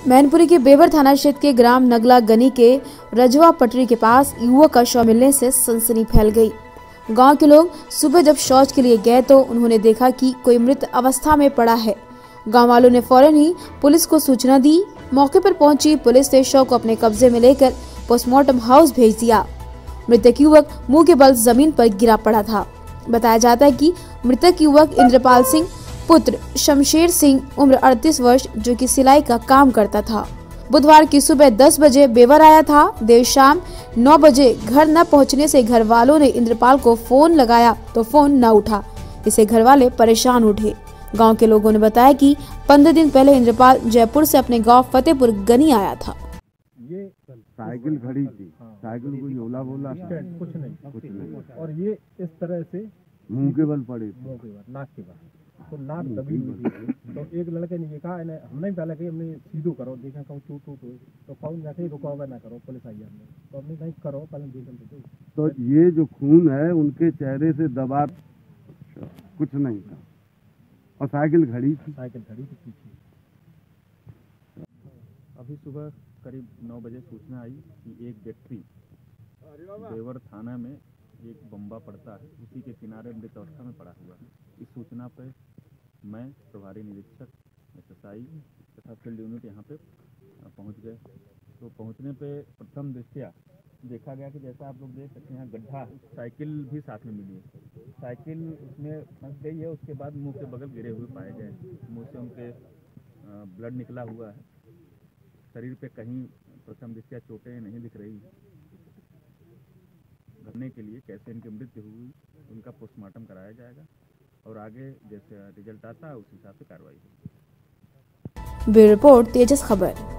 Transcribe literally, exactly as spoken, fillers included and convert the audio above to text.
मैनपुरी के बेवर थाना क्षेत्र के ग्राम नगला गनी के रजवा पटरी के पास युवक का शव मिलने से सनसनी फैल गई। गांव के लोग सुबह जब शौच के लिए गए तो उन्होंने देखा कि कोई मृत अवस्था में पड़ा है। गांव वालों ने फौरन ही पुलिस को सूचना दी। मौके पर पहुंची पुलिस ने शव को अपने कब्जे में लेकर पोस्टमार्टम हाउस भेज दिया। मृतक युवक मुंह के बल जमीन पर गिरा पड़ा था। बताया जाता है कि मृतक युवक इंद्रपाल सिंह पुत्र शमशेर सिंह उम्र अड़तीस वर्ष जो कि सिलाई का काम करता था। बुधवार की सुबह दस बजे बेवर आया था। देर शाम नौ बजे घर न पहुंचने से घर वालों ने इंद्रपाल को फोन लगाया तो फोन न उठा। इसे घर वाले परेशान उठे। गांव के लोगों ने बताया कि पंद्रह दिन पहले इंद्रपाल जयपुर से अपने गांव फतेहपुर गनी आया था। ये साइकिल खड़ी थी, साइकिल कोई ओला बोला कुछ नहीं कुछ नहीं, और ये इस तरह से मुंह के बल पड़े थे। मुंह के बल, नाक के बल, तो नाक दबी हुई थी। तो एक लड़के ने ये कहा, इन्हें हमने पहले कही हमने सीधो करो, देखा कहूँ चूट टूट हुई तो कहूँ जाके रुको ना करो, पुलिस आई हमने तो हमने कहीं करो पहले देखा तो ये जो खून है उनके चेहरे से दबा कुछ नहीं था और साइकिल खड़ी थी साइकिल खड़ी थी पीछे। अभी सुबह करीब नौ बजे सूचना आई कि एक व्यक्ति बेवर थाना में एक बम्बा पड़ता है, उसी के किनारे मृत अवस्था में पड़ा हुआ है। इस सूचना पर मैं प्रभारी निरीक्षक एसएसआई तथा फील्ड यूनिट यहाँ पे पहुँच गए। तो पहुँचने पे प्रथम दृष्टया देखा गया कि जैसा आप लोग देख सकते हैं यहाँ गड्ढा है, साइकिल भी साथ में मिली है। साइकिल उसमें फंस गई है, उसके बाद मुंह के बगल गिरे हुए पाए गए, मुंह से उनके ब्लड निकला हुआ है। शरीर पे कहीं प्रथम दृष्टया चोटें नहीं दिख रही। घटने के लिए कैसे इनकी मृत्यु हुई उनका पोस्टमार्टम कराया जाएगा और आगे जैसे रिजल्ट आता है उस हिसाब से कार्रवाई होगी। ब्यूरो रिपोर्ट, तेजस खबर।